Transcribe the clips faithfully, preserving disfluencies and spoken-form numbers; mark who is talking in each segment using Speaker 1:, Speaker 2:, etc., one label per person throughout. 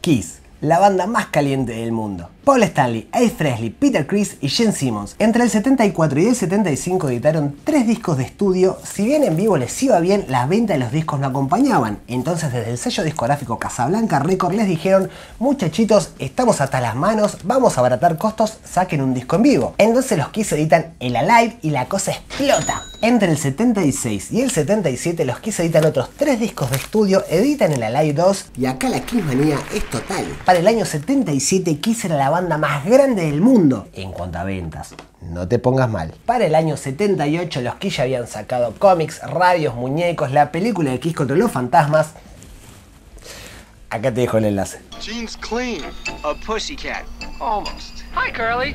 Speaker 1: Kiss, la banda más caliente del mundo. Paul Stanley, Ace Frehley, Peter Criss y Gene Simmons entre el setenta y cuatro y el setenta y cinco editaron tres discos de estudio. Si bien en vivo les iba bien, las ventas de los discos no acompañaban. Entonces desde el sello discográfico Casablanca Records les dijeron: muchachitos, estamos hasta las manos, vamos a abaratar costos, saquen un disco en vivo. Entonces los Kiss editan el Alive y la cosa explota. Entre el setenta y seis y el setenta y siete los Kiss editan otros tres discos de estudio, editan el Alive dos y acá la Kiss manía es total. Para el año setenta y siete Kiss era la banda más grande del mundo en cuanto a ventas. No te pongas mal. Para el año setenta y ocho los Kiss ya habían sacado cómics, radios, muñecos, la película de Kiss contra los fantasmas. Acá te dejo el enlace.
Speaker 2: Jeans clean. A pussycat. Almost. Hi, Curly.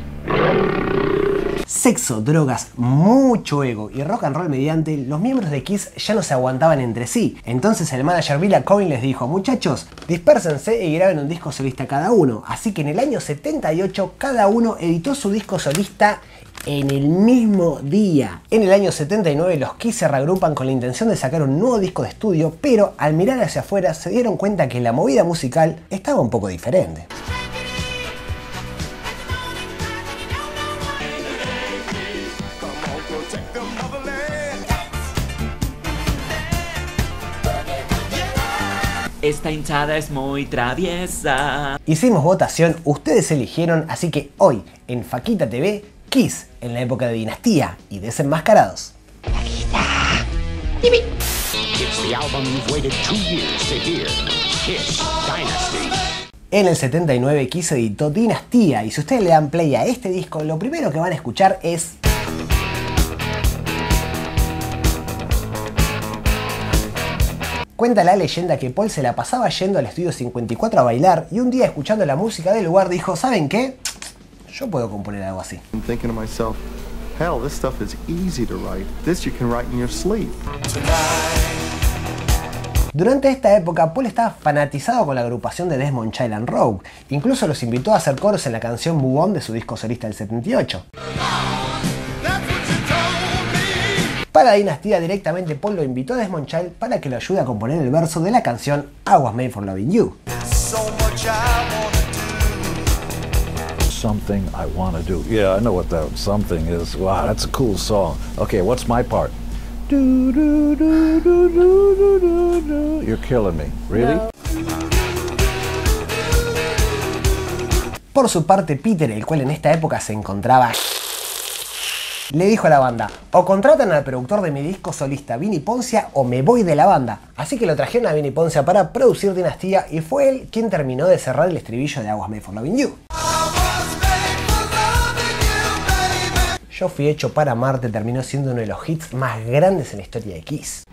Speaker 1: Sexo, drogas, mucho ego y rock and roll mediante, los miembros de Kiss ya no se aguantaban entre sí. Entonces el manager Bill Aucoin les dijo: muchachos, dispérsense y graben un disco solista cada uno. Así que en el año setenta y ocho cada uno editó su disco solista en el mismo día. En el año setenta y nueve los Kiss se reagrupan con la intención de sacar un nuevo disco de estudio, pero al mirar hacia afuera se dieron cuenta que la movida musical estaba un poco diferente.
Speaker 3: Esta hinchada es muy traviesa.
Speaker 1: Hicimos votación, ustedes eligieron, así que hoy en Faquita T V, Kiss en la época de Dinastía y Desenmascarados. En el setenta y nueve Kiss editó Dinastía y si ustedes le dan play a este disco, lo primero que van a escuchar es... Cuenta la leyenda que Paul se la pasaba yendo al estudio cincuenta y cuatro a bailar y un día escuchando la música del lugar dijo: ¿saben qué? Yo puedo componer algo así. Durante esta época Paul estaba fanatizado con la agrupación de Desmond Child and Rogue. Incluso los invitó a hacer coros en la canción Move On de su disco solista del setenta y ocho. Para Dinastía directamente Paul lo invitó a Desmond Child para que lo ayude a componer el verso de la canción I Was Made for Loving You.
Speaker 4: Something I want to do. Yeah, I know what that something is. Wow, that's a cool song. Okay, what's my part? Do, do, do, do, do, do, do, do. You're killing me. Really? No.
Speaker 1: Por su parte, Peter, el cual en esta época se encontraba, le dijo a la banda: o contratan al productor de mi disco solista Vinnie Poncia o me voy de la banda. Así que lo trajeron a Vinnie Poncia para producir Dinastía y fue él quien terminó de cerrar el estribillo de I Was Made for Loving You. Yo fui hecho para amarte terminó siendo uno de los hits más grandes en la historia de Kiss.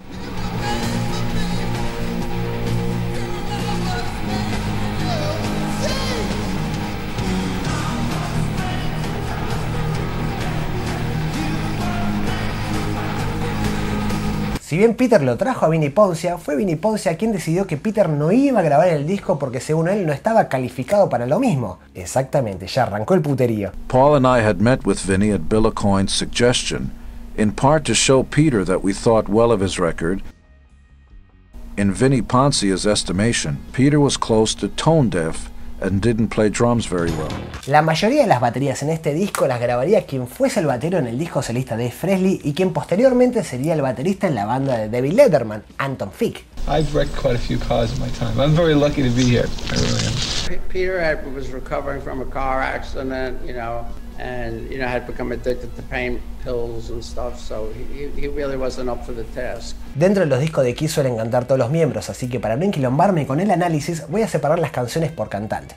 Speaker 1: Si bien Peter lo trajo a Vinnie Poncia, fue Vinnie Poncia quien decidió que Peter no iba a grabar el disco porque según él no estaba calificado para lo mismo. Exactamente, ya arrancó el puterío.
Speaker 4: Paul and I had met with Vinnie at Bill Aucoin's suggestion, in part to show Peter that we thought well of his record. In Vinnie Poncia's estimation, Peter was close to tone deaf and didn't play drums very well.
Speaker 1: La mayoría de las baterías en este disco las grabaría quien fuese el batero en el disco solista de Frehley y quien posteriormente sería el baterista en la banda de David Letterman, Anton Fick.
Speaker 5: I've wrecked quite a few cars in my time. I'm very lucky to be here. I really am.
Speaker 6: Peter had, was recovering from a car accident, you know, and you know had become addicted to pain pills and stuff, so he, he really wasn't up for the task.
Speaker 1: Dentro de los discos de Kiss suelen cantar todos los miembros, así que para no enquilombarme con el análisis voy a separar las canciones por cantante.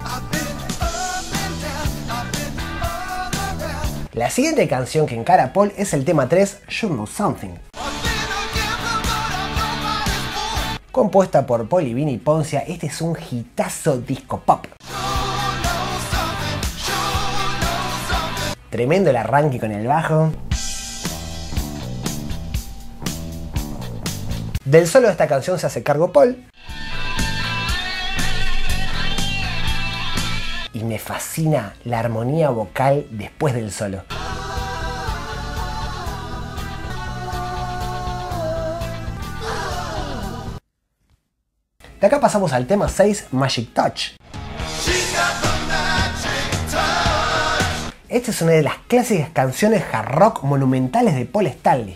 Speaker 1: La siguiente canción que encara Paul es el tema tres, You Know Something. Compuesta por Paul y Vinnie Poncia, este es un hitazo disco pop. Tremendo el arranque con el bajo. Del solo de esta canción se hace cargo Paul. Y me fascina la armonía vocal después del solo. De acá pasamos al tema seis, Magic Touch. Esta es una de las clásicas canciones hard rock monumentales de Paul Stanley.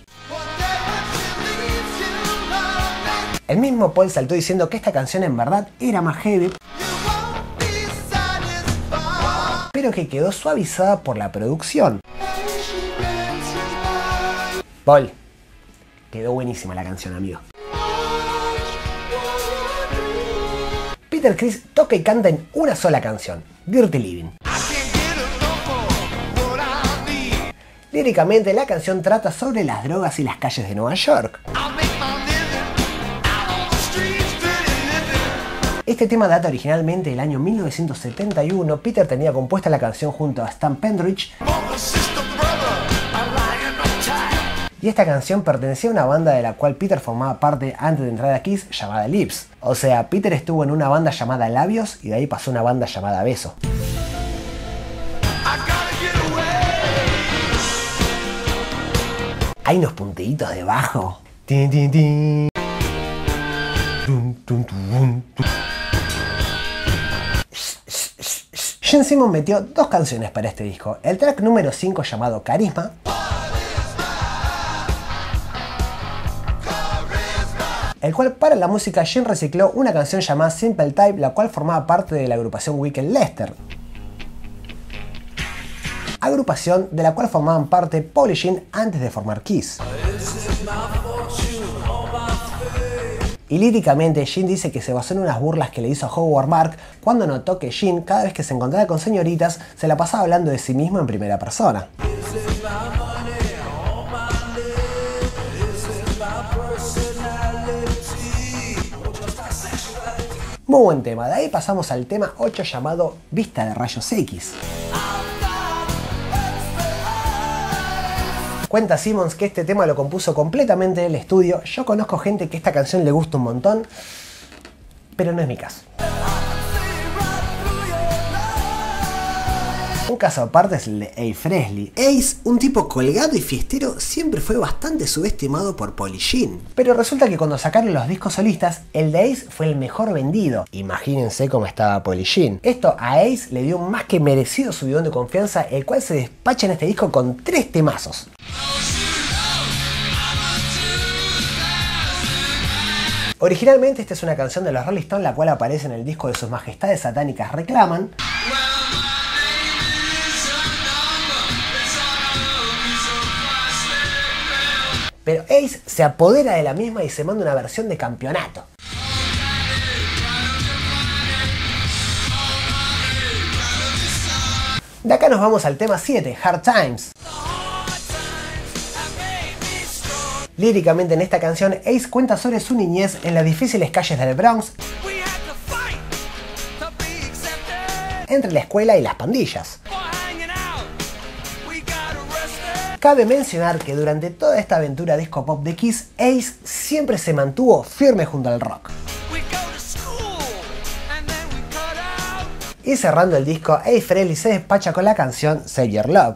Speaker 1: El mismo Paul saltó diciendo que esta canción en verdad era más heavy, pero que quedó suavizada por la producción. Paul, quedó buenísima la canción, amigo. Peter Criss toca y canta en una sola canción, Dirty Living. Líricamente, la canción trata sobre las drogas y las calles de Nueva York. Este tema data originalmente del año mil novecientos setenta y uno. Peter tenía compuesta la canción junto a Stan Pendridge. Y esta canción pertenecía a una banda de la cual Peter formaba parte antes de entrar a Kiss, llamada Lips. O sea, Peter estuvo en una banda llamada Labios y de ahí pasó a una banda llamada Beso. Hay unos puntillitos de bajo. Tin, tin, tin. Tum, tum, tum, tum. Gene Simmons metió dos canciones para este disco. El track número cinco llamado Carisma. El cual para la música Gene recicló una canción llamada Simple Type, la cual formaba parte de la agrupación Weekend Lester. Agrupación de la cual formaban parte Paul y Gene antes de formar Kiss. Y líricamente Gene dice que se basó en unas burlas que le hizo a Howard Mark cuando notó que Gene, cada vez que se encontraba con señoritas, se la pasaba hablando de sí mismo en primera persona. Muy buen tema. De ahí pasamos al tema ocho llamado Vista de Rayos X. Cuenta Simmons que este tema lo compuso completamente en el estudio. Yo conozco gente que esta canción le gusta un montón, pero no es mi caso. Un caso aparte es el de Ace Frehley. Ace, un tipo colgado y fiestero, siempre fue bastante subestimado por Paul y Gene. Pero resulta que cuando sacaron los discos solistas, el de Ace fue el mejor vendido. Imagínense cómo estaba Paul y Gene. Esto a Ace le dio un más que merecido subidón de confianza, el cual se despacha en este disco con tres temazos. Originalmente esta es una canción de los Rolling Stones, la cual aparece en el disco de Sus Majestades Satánicas Reclaman. Pero Ace se apodera de la misma y se manda una versión de campeonato. De acá nos vamos al tema siete, Hard Times. Líricamente en esta canción, Ace cuenta sobre su niñez en las difíciles calles del Bronx, entre la escuela y las pandillas. Cabe mencionar que durante toda esta aventura disco pop de Kiss, Ace siempre se mantuvo firme junto al rock. Y cerrando el disco, Ace Frehley se despacha con la canción Save Your Love.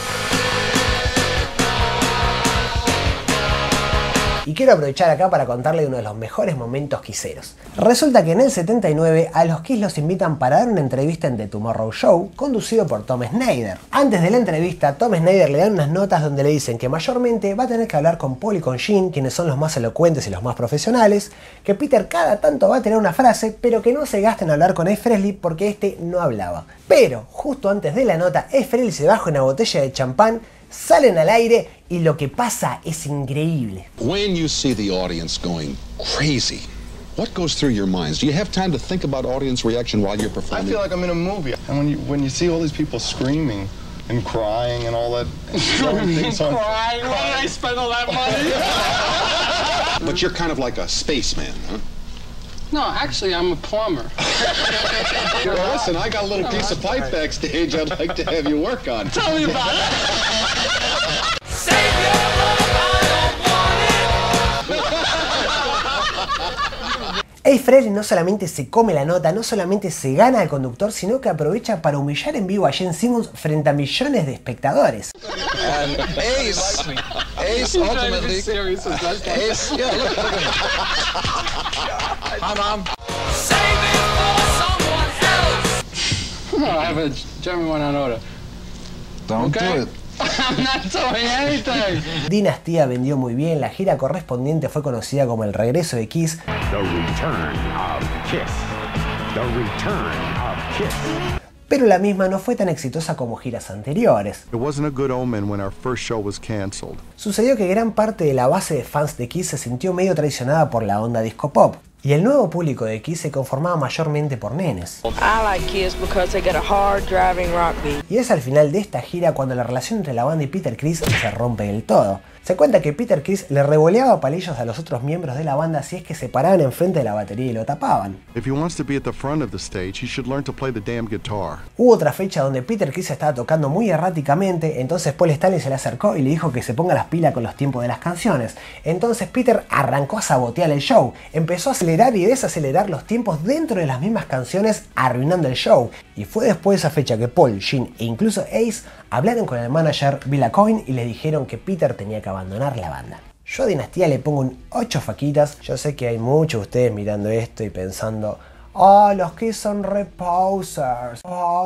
Speaker 1: Y quiero aprovechar acá para contarle uno de los mejores momentos kisseros. Resulta que en el setenta y nueve a los Kiss los invitan para dar una entrevista en The Tomorrow Show, conducido por Tom Snyder. Antes de la entrevista, Tom Snyder le dan unas notas donde le dicen que mayormente va a tener que hablar con Paul y con Gene, quienes son los más elocuentes y los más profesionales, que Peter cada tanto va a tener una frase, pero que no se gaste en hablar con Ace Frehley porque este no hablaba. Pero, justo antes de la nota, Ace Frehley se baja una botella de champán, salen al aire y lo que pasa es increíble.
Speaker 7: When you see the audience going crazy, what goes through your minds? Do you have time to think about audience reaction while you're performing?
Speaker 8: I feel like I'm in a movie. And when you when you see all these people screaming and crying and all that, things on,
Speaker 9: crying? Why did I spend all that money?
Speaker 7: But you're kind of like a spaceman, huh?
Speaker 9: No, actually, I'm a plumber.
Speaker 7: Well, listen, I got a little piece of pipe backstage I'd like to have you work on.
Speaker 9: Tell me about it. Save your love, I don't want it.
Speaker 1: Ace Frehley no solamente se come la nota, no solamente se gana al conductor, sino que aprovecha para humillar en vivo a Gene Simmons frente a millones de espectadores.
Speaker 8: And Ace, Ace ultimately, Ace, yeah, look, look at Hi, Mom.
Speaker 9: Save it for someone else. No, I have a German one on order.
Speaker 4: Don't
Speaker 5: Okay?
Speaker 4: do it.
Speaker 5: I'm not doing anything.
Speaker 1: Dinastía vendió muy bien, la gira correspondiente fue conocida como el regreso de Kiss.
Speaker 10: The return of Kiss. The return of Kiss.
Speaker 1: Pero la misma no fue tan exitosa como giras anteriores.
Speaker 8: It wasn't a good omen when our first show was canceled.
Speaker 1: Sucedió que gran parte de la base de fans de Kiss se sintió medio traicionada por la onda disco pop. Y el nuevo público de Kiss se conformaba mayormente por nenes.
Speaker 11: I like Kiss because they got a hard driving rock beat.
Speaker 1: Y es al final de esta gira cuando la relación entre la banda y Peter Criss se rompe del todo. Se cuenta que Peter Criss le revoleaba palillos a los otros miembros de la banda si es que se paraban enfrente de la batería y lo tapaban.
Speaker 8: If he wants to be at the front of the stage, he should learn to play the damn guitar.
Speaker 1: Hubo otra fecha donde Peter Criss estaba tocando muy erráticamente, entonces Paul Stanley se le acercó y le dijo que se ponga las pilas con los tiempos de las canciones. Entonces Peter arrancó a sabotear el show, empezó a acelerar y desacelerar los tiempos dentro de las mismas canciones, arruinando el show. Y fue después de esa fecha que Paul, Gene e incluso Ace hablaron con el manager Bill Aucoin y le dijeron que Peter tenía que abandonar la banda. Yo a Dinastía le pongo un ocho faquitas. Yo sé que hay muchos de ustedes mirando esto y pensando: oh, los Kiss son re posers,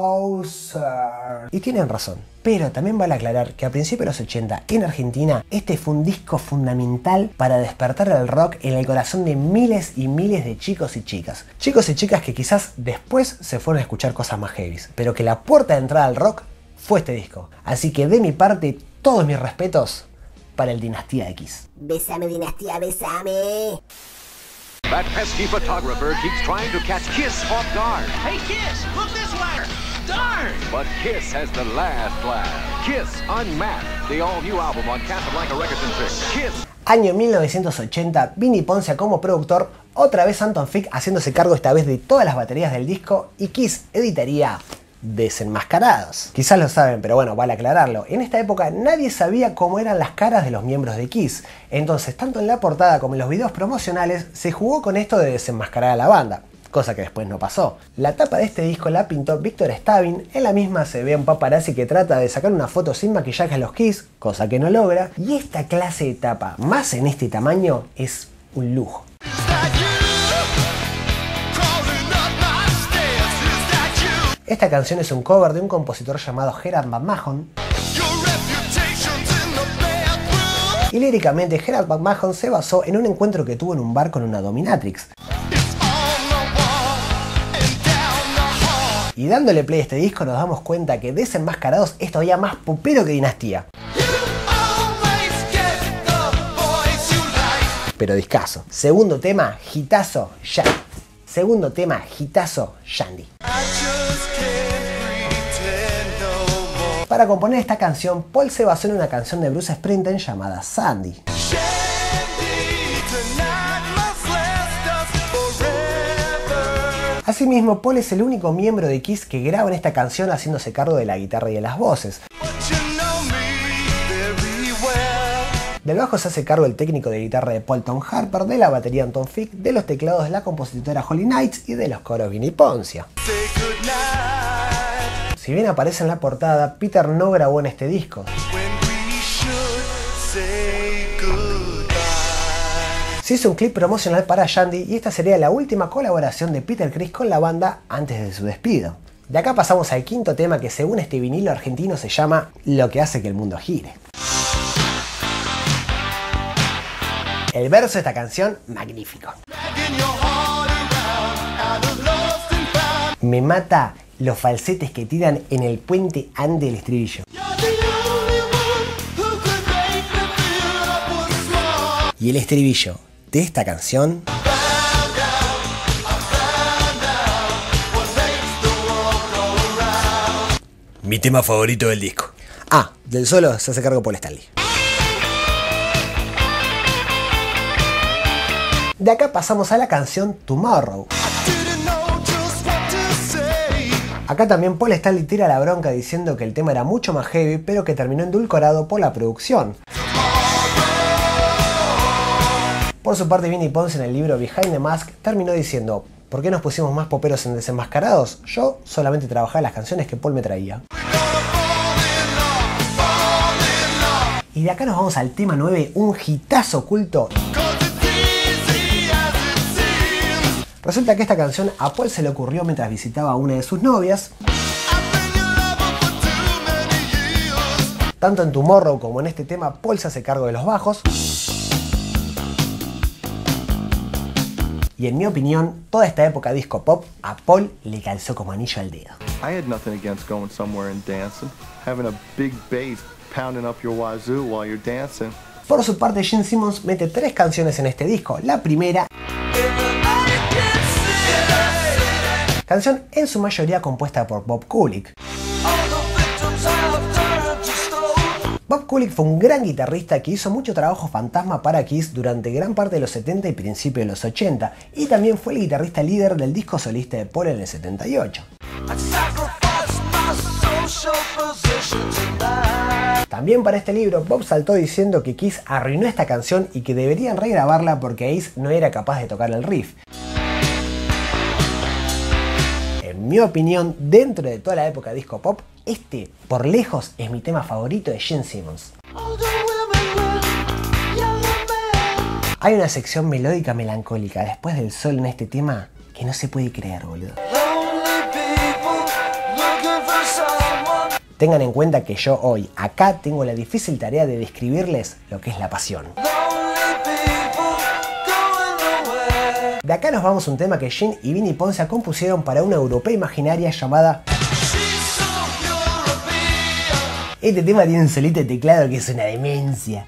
Speaker 1: posers. Y tienen razón. Pero también vale aclarar que a principios de los ochenta en Argentina este fue un disco fundamental para despertar el rock en el corazón de miles y miles de chicos y chicas. Chicos y chicas que quizás después se fueron a escuchar cosas más heavies, pero que la puerta de entrada al rock fue este disco. Así que de mi parte, todos mis respetos para el Dinastía de Kiss.
Speaker 12: Besame, Dinastía, besame.
Speaker 10: That pesky photographer keeps trying to catch Kiss off guard.
Speaker 9: Hey, Kiss, look this way. Darn!
Speaker 10: But Kiss has the last laugh. Kiss Unmasked, the all-new album on Casablanca Records and Tricks. Kiss.
Speaker 1: Año mil novecientos ochenta, Vinnie Poncia como productor, otra vez Anton Fig haciéndose cargo esta vez de todas las baterías del disco y Kiss editaría Desenmascarados. Quizás lo saben, pero bueno, vale aclararlo. En esta época nadie sabía cómo eran las caras de los miembros de Kiss. Entonces, tanto en la portada como en los videos promocionales, se jugó con esto de desenmascarar a la banda. Cosa que después no pasó. La tapa de este disco la pintó Víctor Stavin. En la misma se ve a un paparazzi que trata de sacar una foto sin maquillaje a los Kiss, cosa que no logra. Y esta clase de tapa, más en este tamaño, es un lujo. Esta canción es un cover de un compositor llamado Gerard McMahon. Y líricamente Gerard McMahon se basó en un encuentro que tuvo en un bar con una dominatrix. Y dándole play a este disco nos damos cuenta que Desenmascarados es todavía más popero que Dinastía. Pero discazo. Segundo tema, hitazo, Yandy. Segundo tema, hitazo, Yandy. Para componer esta canción, Paul se basó en una canción de Bruce Springsteen llamada Sandy. Asimismo, Paul es el único miembro de Kiss que graba en esta canción haciéndose cargo de la guitarra y de las voces. Del bajo se hace cargo el técnico de guitarra de Paul Tom Harper, de la batería Anton Fig, de los teclados de la compositora Holly Knights y de los coros Vinnie Poncia. Si bien aparece en la portada, Peter no grabó en este disco. Se hizo un clip promocional para Yandy y esta sería la última colaboración de Peter Criss con la banda antes de su despido. De acá pasamos al quinto tema que según este vinilo argentino se llama Lo que hace que el mundo gire. El verso de esta canción, magnífico. Me mata los falsetes que tiran en el puente antes del estribillo. Y el estribillo de esta canción mi tema favorito del disco. Ah, del solo se hace cargo Paul Stanley. De acá pasamos a la canción Tomorrow. Acá también Paul Stanley tira la bronca diciendo que el tema era mucho más heavy, pero que terminó endulcorado por la producción. Por su parte, Vinnie Poncia en el libro Behind the Mask terminó diciendo: ¿por qué nos pusimos más poperos en Desenmascarados? Yo solamente trabajaba las canciones que Paul me traía. Y de acá nos vamos al tema nueve, un hitazo oculto. Resulta que esta canción a Paul se le ocurrió mientras visitaba a una de sus novias. Tanto en Tomorrow como en este tema, Paul se hace cargo de los bajos. Y en mi opinión, toda esta época disco pop a Paul le calzó como anillo al dedo.
Speaker 13: I had nothing against going somewhere and dancing, having a big bass pounding up your wazoo while you're dancing.
Speaker 1: Por su parte, Gene Simmons mete tres canciones en este disco. La primera, canción en su mayoría compuesta por Bob Kulick. Bob Kulick fue un gran guitarrista que hizo mucho trabajo fantasma para Kiss durante gran parte de los setenta y principios de los ochenta, y también fue el guitarrista líder del disco solista de Paul en el setenta y ocho. También para este libro, Bob saltó diciendo que Kiss arruinó esta canción y que deberían regrabarla porque Ace no era capaz de tocar el riff. En mi opinión, dentro de toda la época disco pop, este, por lejos, es mi tema favorito de Gene Simmons. Hay una sección melódica melancólica después del sol en este tema que no se puede creer, boludo. Tengan en cuenta que yo hoy, acá, tengo la difícil tarea de describirles lo que es la pasión. De acá nos vamos a un tema que Gene y Vinnie Poncia compusieron para una europea imaginaria llamada... Este tema tiene un solito de teclado que es una demencia.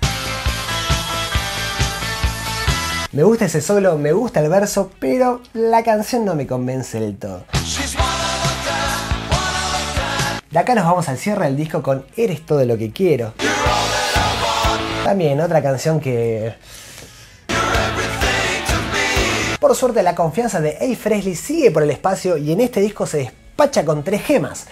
Speaker 1: Me gusta ese solo, me gusta el verso, pero la canción no me convence del todo. De acá nos vamos al cierre del disco con Eres todo lo que quiero. También otra canción que... Por suerte la confianza de Ace Frehley sigue por el espacio y en este disco se despacha con tres gemas.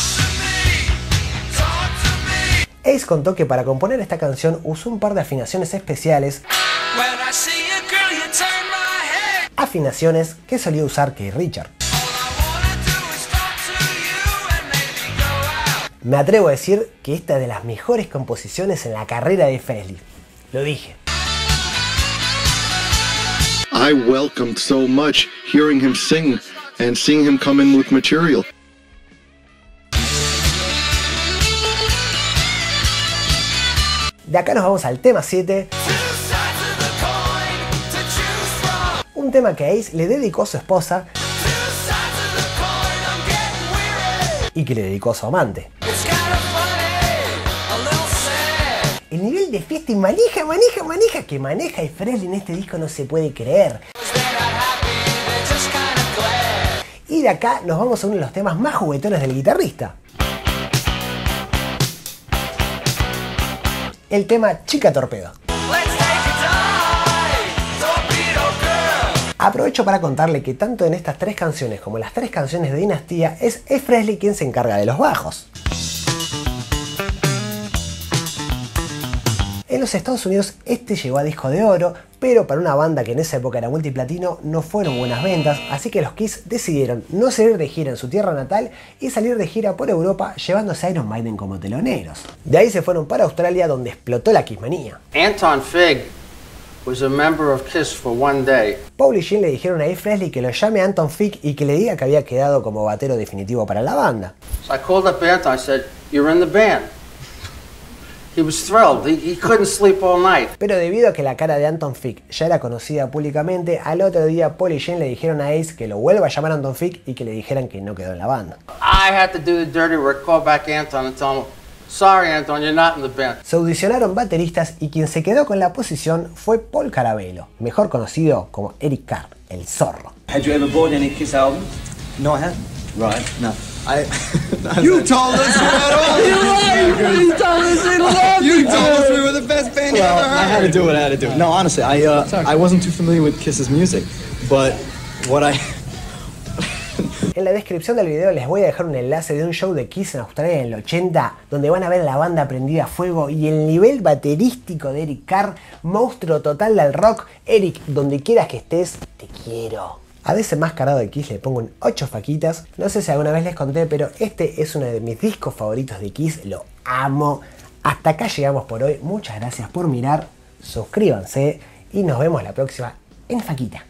Speaker 1: Ace contó que para componer esta canción usó un par de afinaciones especiales, afinaciones que solía usar Keith Richards. Me atrevo a decir que esta es de las mejores composiciones en la carrera de Frehley. Lo dije.
Speaker 13: I welcomed so much hearing him sing and seeing him come in with material.
Speaker 1: De acá nos vamos al tema siete. Un tema que Ace le dedicó a su esposa y que le dedicó a su amante. El nivel de fiesta y maneja, maneja, maneja que maneja Ace Frehley en este disco no se puede creer. Y de acá nos vamos a uno de los temas más juguetones del guitarrista. El tema Chica Torpedo. Aprovecho para contarle que tanto en estas tres canciones como en las tres canciones de Dinastía es Ace Frehley quien se encarga de los bajos. En los Estados Unidos este llegó a disco de oro, pero para una banda que en esa época era multiplatino no fueron buenas ventas, así que los Kiss decidieron no salir de gira en su tierra natal y salir de gira por Europa llevándose a Iron Maiden como teloneros. De ahí se fueron para Australia donde explotó la Kissmanía.
Speaker 6: Anton Fig was a member of Kiss for one day.
Speaker 1: Paul y Gene le dijeron a Ace Frehley que lo llame a Anton Fig y que le diga que había quedado como batero definitivo para la banda.
Speaker 6: So I called up Anton, I said, "You're in the band." He was thrilled. He, he couldn't sleep all night.
Speaker 1: Pero debido a que la cara de Anton Fig ya era conocida públicamente, al otro día Paul y Gene le dijeron a Ace que lo vuelva a llamar a Anton Fig y que le dijeran que no quedó en la banda.
Speaker 6: I had to do the dirty work, call back Anton and tell him, "Sorry, Anton, you're not in the band."
Speaker 1: Se audicionaron bateristas y quien se quedó con la posición fue Paul Carabello, mejor conocido como Eric Carr, el Zorro.
Speaker 14: Had you ever bought any Kiss albums?
Speaker 15: No, I haven't.
Speaker 14: Right, no.
Speaker 15: I, you told us we had all
Speaker 14: You're right. You told us we loved
Speaker 15: You
Speaker 14: you.
Speaker 15: told us we were the best band you
Speaker 14: Well,
Speaker 15: ever heard.
Speaker 14: I had to do what I had to do. No, honestly, I uh, I wasn't too familiar with Kiss's music, but what I
Speaker 1: En la descripción del video les voy a dejar un enlace de un show de Kiss en Australia en el ochenta, donde van a ver la banda prendida a fuego y el nivel baterístico de Eric Carr, monstruo total del rock. Eric, donde quieras que estés, te quiero. A veces más carado de Kiss le pongo un ocho faquitas. No sé si alguna vez les conté, pero este es uno de mis discos favoritos de Kiss. Lo amo. Hasta acá llegamos por hoy. Muchas gracias por mirar. Suscríbanse y nos vemos la próxima en Faquita.